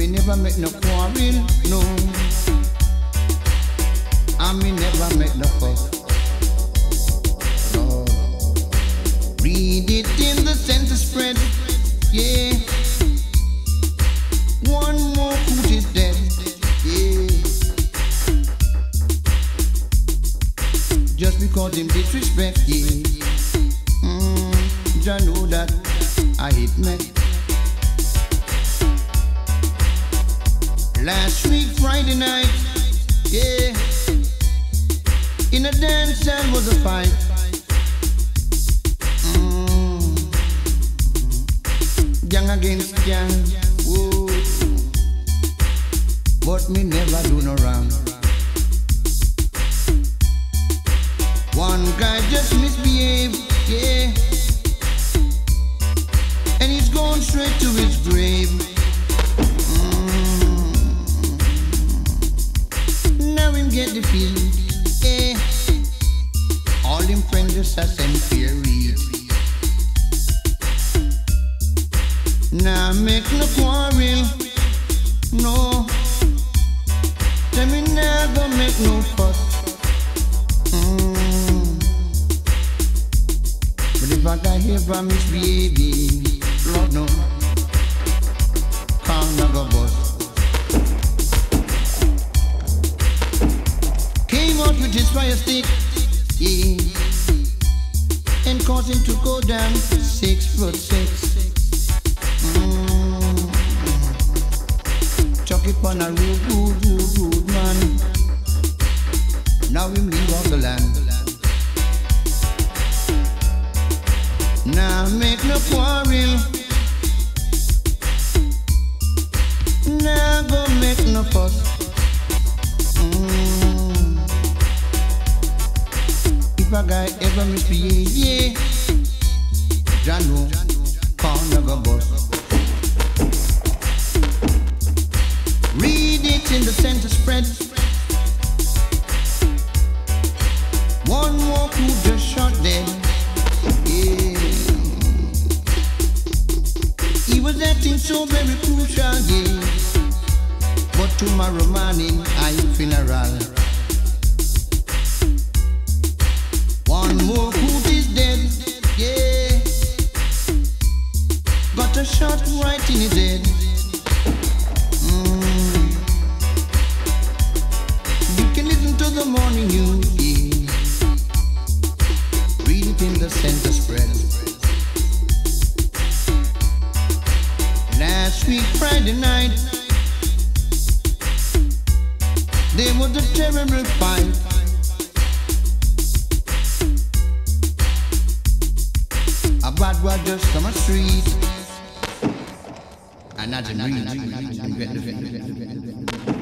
me never make no quarrel, no. And me never make no fuss, no. Read it in the center spread, yeah. One more foot is dead, yeah. Just because him disrespect, yeah. I know that I hit me. Last week Friday night, yeah, in a dance hall was a fight. Gang against gang, whoa. But me never do no wrong. One guy just misbehaved, yeah, and he's gone straight to his grave. Now him get the feel, yeah. All him friends just a send fear read. Now make no quarrel, no. Tell me never make no fuss. But if I got here from misbehaving, Lord no, can't never bust. Came out with his fire stick, yeah, and caused him to go down 6'6". Chuck it on a rude man. Now him leave off the land. Now make no quarrel, now go make no fuss. If a guy ever misbehave, yeah, Jano can't never bust. Read it in the center spread. One more who just shot dead, yeah. He was acting so very crucial, yeah. But tomorrow morning I funeral. One more foot is dead, yeah. Got a shot right in his head. You can listen to the morning news, yeah. Read it in the center spread. Last week Friday night, there was a terrible fight. A bad boy just come a street, and I didn't read.